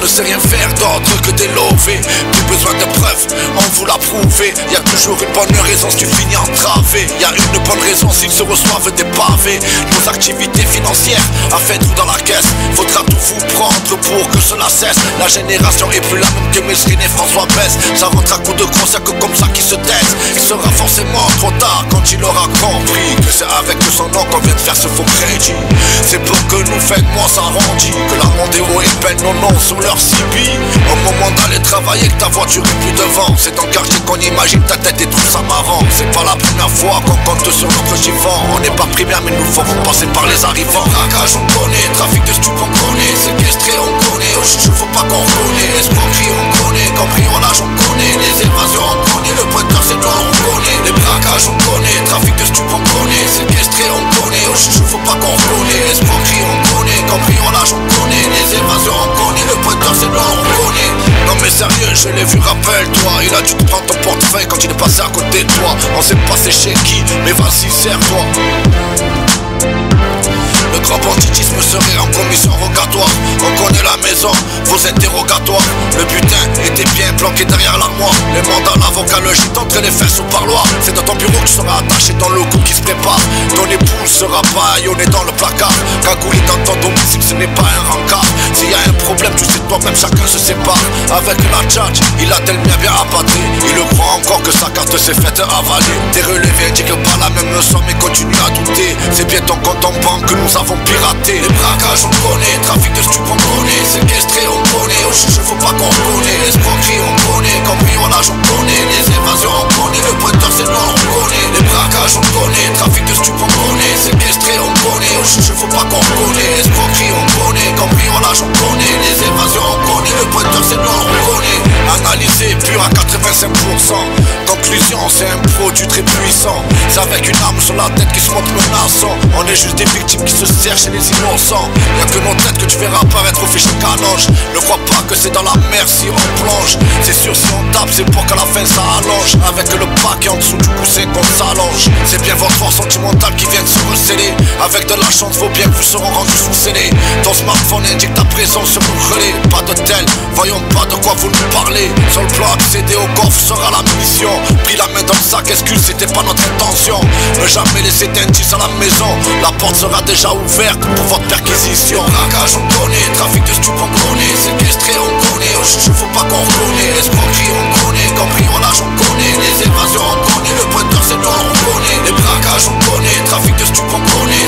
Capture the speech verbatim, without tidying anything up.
ne sait rien faire d'autre que délover. Plus besoin de preuves, on vous l'a prouvé. Y'a toujours une bonne raison si tu finis entravé. Y'a une bonne raison s'ils se reçoivent des pavés. Nos activités financières, à faire tout dans la caisse. Faudra tout vous prendre pour que cela cesse. La génération est plus la même que Mesrine et François Besse. Ça rentre à coup de gros, c'est que comme ça qui se taise. Il sera forcément trop tard quand il aura compris que c'est avec son nom qu'on vient de faire ce faux crédit. C'est pour que nous faites moins s'arrondit, que la Mondeo épelle nos noms sur leur C B. Au moment d'aller travailler, que ta voiture est plus devant. C'est ton quartier qu'on imagine ta tête et trouve ça marrant. C'est pas la première fois qu'on compte sur notre chiffon. On n'est pas primaire mais nous faut passer par les arrivants. Braquage on connaît, trafic de stup on connaît, séquestré on connaît, au juge faut pas qu'on connaît, escroquerie on connaît, cambriolage on connaît, les évasions on connaît, le pointeur c'est noir on connaît, les braquages on connaît, trafic de stup on connaît, séquestré on connaît, au juge faut pas qu'on connaît, escroquerie on connaît, cambriolage on connaît, les évasions on connaît, le pointeur c'est noir on connaît. Non mais sérieux, je l'ai vu, rappelle-toi, il a dû te prendre ton portefeuille quand il est passé à côté de toi. On sait pas c'est chez qui, mais vas-y serre-toi. Le grand banditisme serait en commission rogatoire. On connaît la maison, vos interrogatoires. Le butin était bien planqué derrière l'armoire. Les mandats, l'avocat, le gîte entre les fesses au parloir. C'est dans ton bureau que tu seras attaché dans le coup qui se prépare. Ton épouse sera bâillonnée dans le placard. Cagoulé dans ton domicile, ce n'est pas un rencard. S'il y a un problème, tu sais toi-même, chacun se sépare. Avec la tchatch, il a tellement bien appâté. Il le croit encore que sa carte s'est faite avaler. Tes relevés indiquent pas la même somme mais continue à douter. C'est bien ton compte en banque que nous avons piraté. Les braquages on connaît, trafic de stup on connaît, séquestré on connaît, au juge faut pas qu'on connaît, escroquerie on connaît, cambriolage on connaît, les évasions on connaît, le pointeur c'est noir on connaît, les braquages on connaît, trafic de stup on connaît, séquestré on connaît, au juge faut pas qu'on connaît, escroquerie on connaît, cambriolage on connaît, les évasions on connaît, le pointeur c'est noir on connaît. Analysé pur à quatre-vingt-cinq pour cent. Conclusion, c'est un produit très puissant. C'est avec une arme sur la tête qui se montre menaçant. On est juste des victimes qui se serrent chez les innocents. Y'a que nos têtes que tu verras apparaître au fichier canonge. Ne crois pas que c'est dans la mer si on plonge. C'est sûr si on tape c'est pour qu'à la fin ça allonge. Avec le paquet en dessous du coussin qu'on s'allonge. C'est bien votre force sentimentale qui vient de se recéler. Avec de la chance vaut bien que vous seront rendus sous scellés. Ton smartphone indique ta présence sur le relais. Pas de tel, voyons pas de quoi vous nous parlez. Sur le plan accéder au coffre sera la mission. Pris la main dans le sac, excuse c'était pas notre intention. Ne jamais laisser d'indice à la maison. La porte sera déjà ouverte pour votre perquisition. Braquage on connaît, trafic de stup on connaît, séquestré on connaît, au juge faut pas qu'on connaît, escroquerie on connaît, cambriolage on connaît, les évasions on connaît, le pointeur c'est noir on connaît, les braquages on connaît, trafic de stup on connaît,